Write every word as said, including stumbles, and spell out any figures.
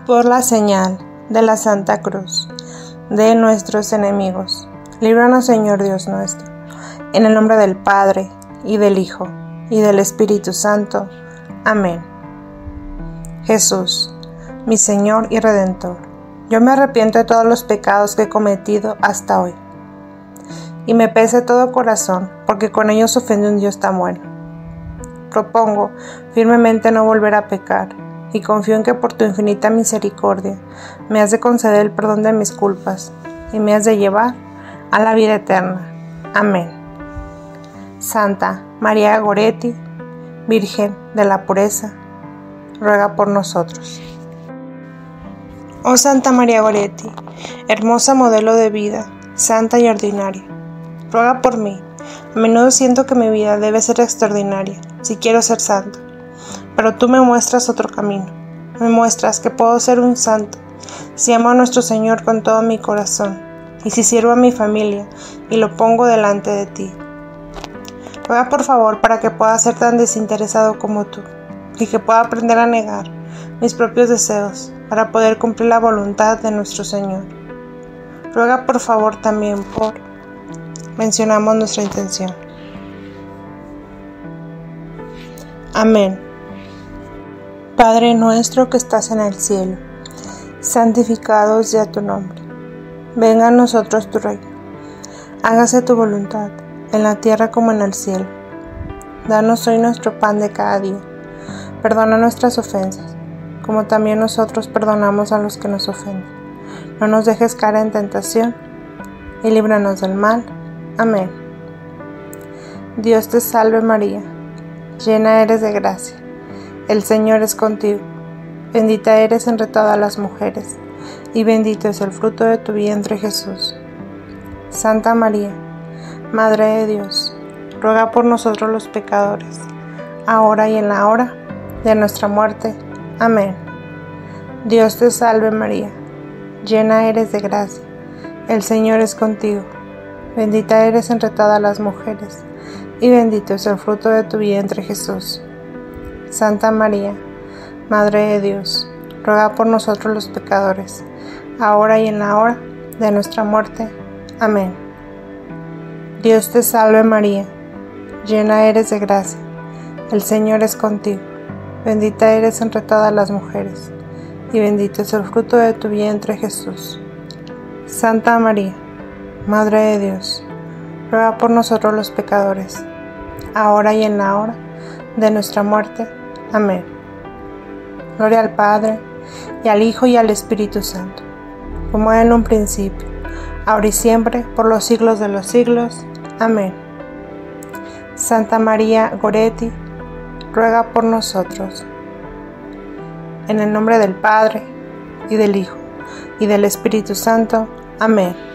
Por la señal de la Santa Cruz de nuestros enemigos, líbranos, Señor Dios nuestro, en el nombre del Padre, y del Hijo, y del Espíritu Santo. Amén. Jesús, mi Señor y Redentor, yo me arrepiento de todos los pecados que he cometido hasta hoy, y me pese todo corazón, porque con ellos ofende un Dios tan bueno. Propongo firmemente no volver a pecar, y confío en que por tu infinita misericordia me has de conceder el perdón de mis culpas, y me has de llevar a la vida eterna. Amén. Santa María Goretti, Virgen de la Pureza, ruega por nosotros. Oh Santa María Goretti, hermosa modelo de vida, santa y ordinaria, ruega por mí. A menudo siento que mi vida debe ser extraordinaria si quiero ser santo, pero tú me muestras otro camino. Me muestras que puedo ser un santo si amo a nuestro Señor con todo mi corazón y si sirvo a mi familia y lo pongo delante de ti. Ruega por favor para que pueda ser tan desinteresado como tú y que pueda aprender a negar mis propios deseos para poder cumplir la voluntad de nuestro Señor. Ruega por favor también por... Mencionamos nuestra intención. Amén. Padre nuestro que estás en el cielo, santificado sea tu nombre. Venga a nosotros tu reino. Hágase tu voluntad, en la tierra como en el cielo. Danos hoy nuestro pan de cada día. Perdona nuestras ofensas, como también nosotros perdonamos a los que nos ofenden. No nos dejes caer en tentación, y líbranos del mal. Amén. Dios te salve María, llena eres de gracia. El Señor es contigo. Bendita eres entre todas las mujeres, y bendito es el fruto de tu vientre Jesús. Santa María, Madre de Dios, ruega por nosotros los pecadores, ahora y en la hora de nuestra muerte. Amén. Dios te salve María, llena eres de gracia. El Señor es contigo. Bendita eres entre todas las mujeres, y bendito es el fruto de tu vientre Jesús. Santa María, Madre de Dios, ruega por nosotros los pecadores, ahora y en la hora de nuestra muerte. Amén. Dios te salve María, llena eres de gracia, el Señor es contigo. Bendita eres entre todas las mujeres, y bendito es el fruto de tu vientre Jesús. Santa María, Madre de Dios, ruega por nosotros los pecadores, ahora y en la hora de nuestra muerte. Amén. Gloria al Padre, y al Hijo, y al Espíritu Santo, como era en un principio, ahora y siempre, por los siglos de los siglos. Amén. Santa María Goretti, ruega por nosotros. En el nombre del Padre, y del Hijo, y del Espíritu Santo. Amén.